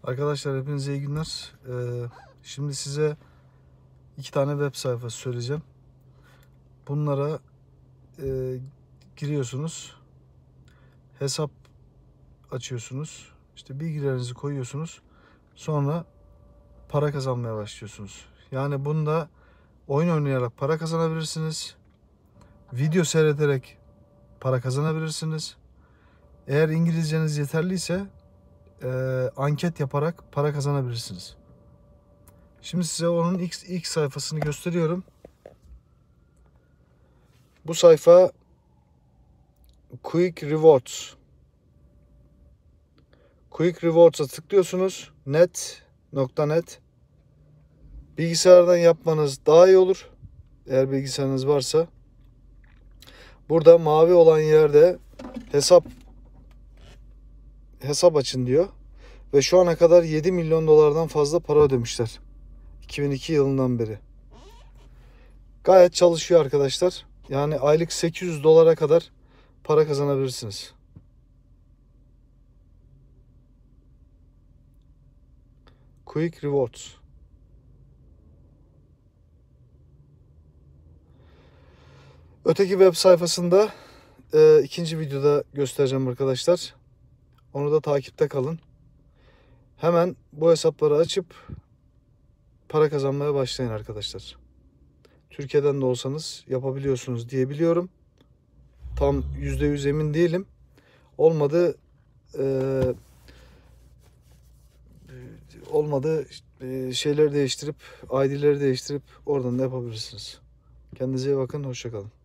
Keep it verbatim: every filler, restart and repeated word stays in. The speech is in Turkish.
Arkadaşlar hepinize iyi günler. Ee, şimdi size iki tane web sayfası söyleyeceğim. Bunlara e, giriyorsunuz. Hesap açıyorsunuz. İşte bilgilerinizi koyuyorsunuz. Sonra para kazanmaya başlıyorsunuz. Yani bunda oyun oynayarak para kazanabilirsiniz. Video seyrederek para kazanabilirsiniz. Eğer İngilizceniz yeterliyse e, anket yaparak para kazanabilirsiniz. Şimdi size onun ilk, ilk sayfasını gösteriyorum. Bu sayfa Quick Rewards. Quick Rewards'a tıklıyorsunuz. net nokta net. Bilgisayardan yapmanız daha iyi olur. Eğer bilgisayarınız varsa. Burada mavi olan yerde hesap hesap açın diyor. Ve şu ana kadar yedi milyon dolardan fazla para ödemişler. iki bin iki yılından beri. Gayet çalışıyor arkadaşlar. Yani aylık sekiz yüz dolara kadar para kazanabilirsiniz. Quick Rewards. Öteki web sayfasında e, ikinci videoda göstereceğim arkadaşlar. Onu da takipte kalın. Hemen bu hesapları açıp para kazanmaya başlayın arkadaşlar. Türkiye'den de olsanız yapabiliyorsunuz diye biliyorum. Tam yüzde yüz emin değilim. Olmadı e, olmadı e, şeyleri değiştirip I D'leri değiştirip oradan da yapabilirsiniz. Kendinize iyi bakın. Hoşça kalın.